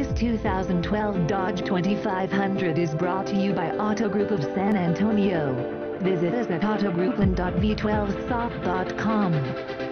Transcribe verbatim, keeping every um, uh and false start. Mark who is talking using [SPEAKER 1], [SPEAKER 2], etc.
[SPEAKER 1] This two thousand twelve Dodge twenty-five hundred is brought to you by Auto Group of San Antonio. Visit us at autogroupland dot v twelve soft dot com.